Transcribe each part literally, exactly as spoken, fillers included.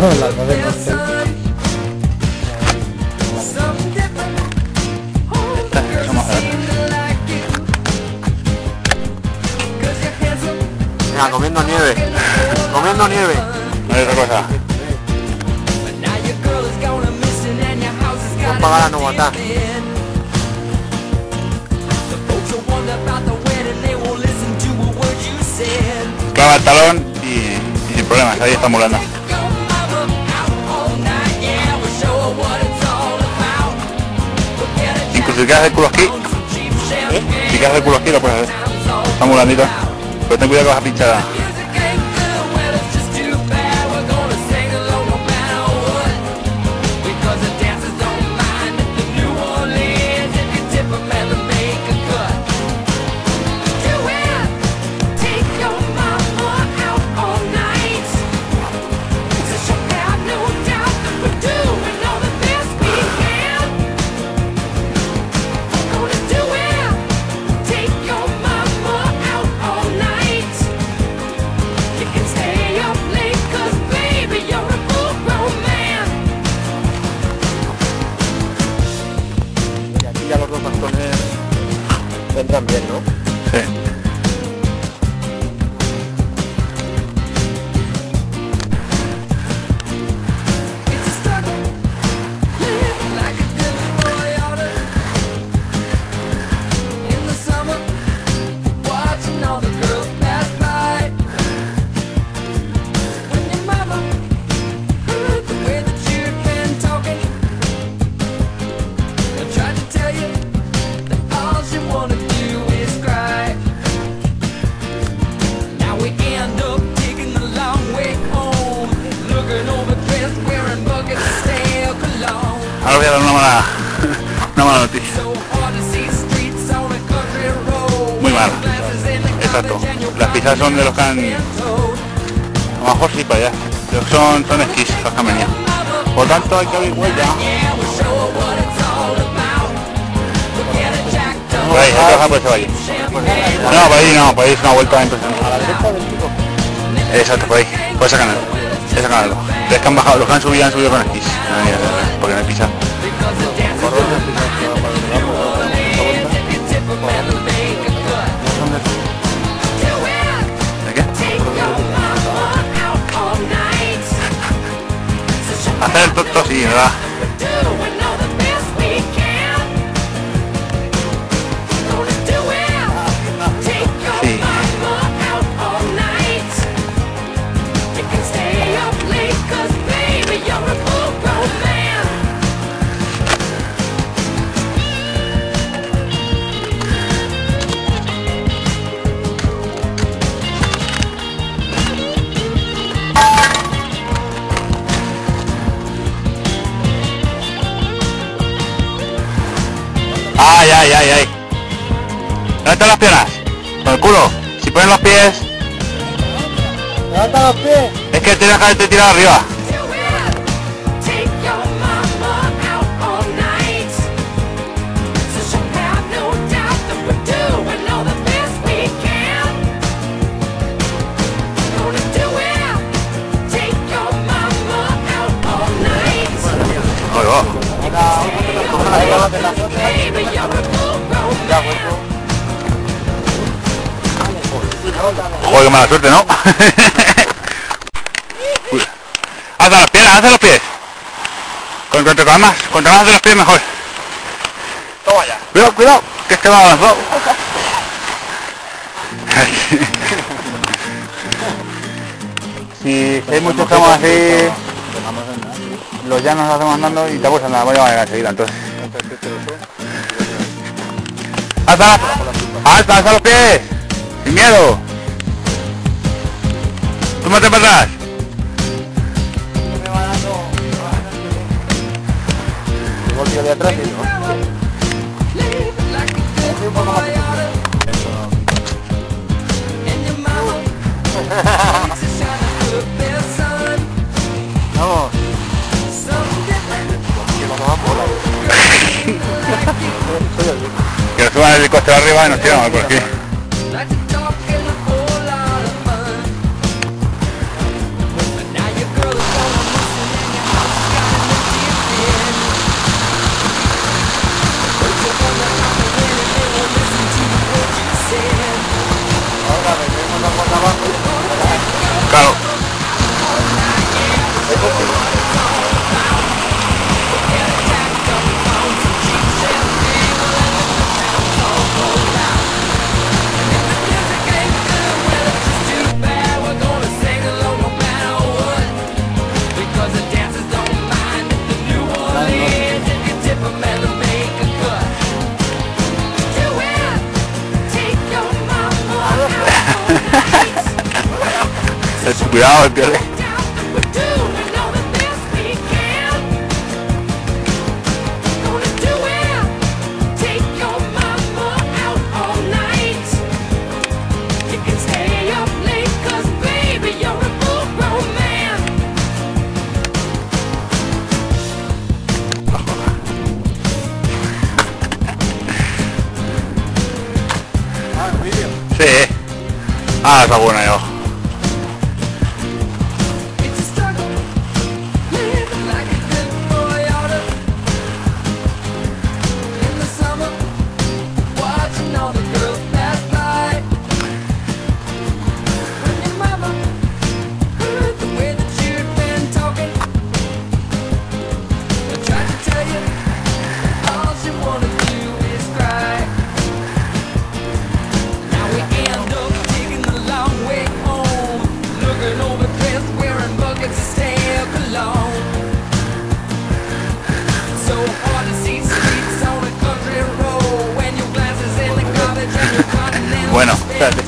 Las nueve no sé. Estas son más baratas. Mira, comiendo nieve. Comiendo nieve. No hay otra cosa. Vamos a pagar a no matar. Clava el talón y, y sin problemas, ahí está molando. Incluso si quieres hacer culo aquí, ¿eh? Si quieres hacer culo aquí lo puedes hacer. Está muy blandito. Pero ten cuidado que vas a pinchar. Ya los dos bastones vendrán bien, ¿no? Sí. Ahora voy a dar una mala, una mala noticia. Muy mala. Exacto. Las pizzas son de los que han... A lo mejor sí para allá. Pero son, son esquís los que han venido. Por tanto hay que abrir huella. Por ahí, hay que bajar por ese valle. No, por ahí no, por ahí es una vuelta impresionante. A la derecha del chico. Exacto, por ahí, por ese canal. Ese canal. Los que han bajado, los que han subido han subido con esquís. Porque no hay pizza. ¿De qué? Hacer el tonto sí, ¿verdad? Sí. Ay, ay, ay, ay. ¿Dónde están las piernas? Con el culo. Si ponen los pies... ¡Levanta los pies! Es que tienes que haberte tirado arriba. Ahí va. Joder, qué mala suerte, ¿no? Haz las piernas, haz los pies. Con cuanto más, cuanto más de los pies mejor. Toma ya. Cuidado, cuidado, que este va avanzado. Si hay muchos tramos así, los llanos los hacemos andando y te puedes andar, voy a llegar enseguida, entonces. ¡Alza! ¡Alza, alza los pies! ¡Sin miedo! ¡Túmate para atrás! Igual que de atrás, ¿no? Vamos. Que nos suban el coste arriba y nos tiramos por aquí. Cuidado, el pierde. Sí. Ah, está buena yo. Bueno, espérate.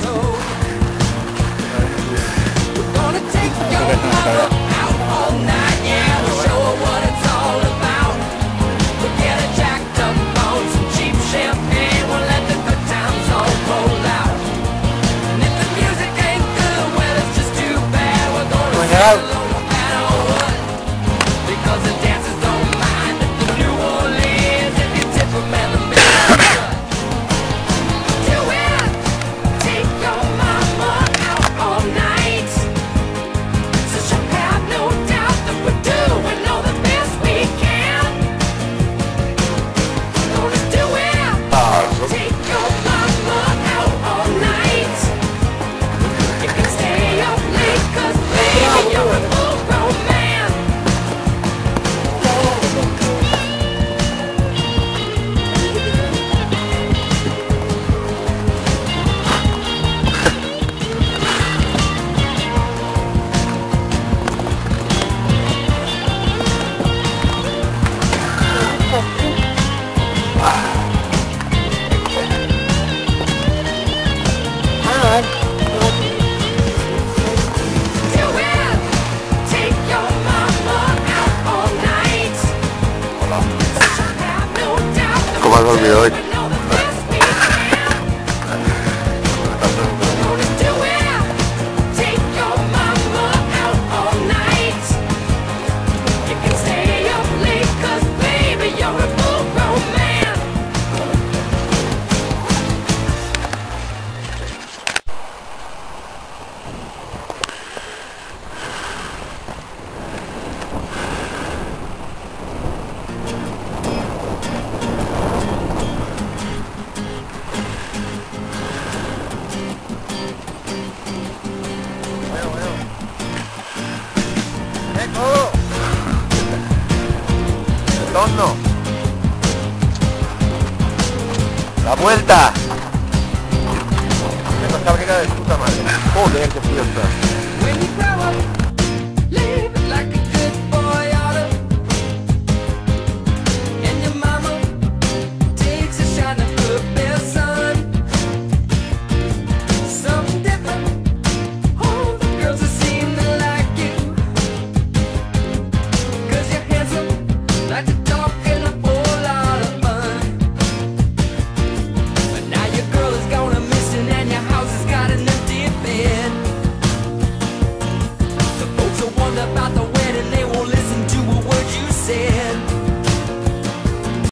¿Cómo has olvidado hoy? ¡Torno! ¡La vuelta! Esta fábrica de puta madre. Joder, qué frío está.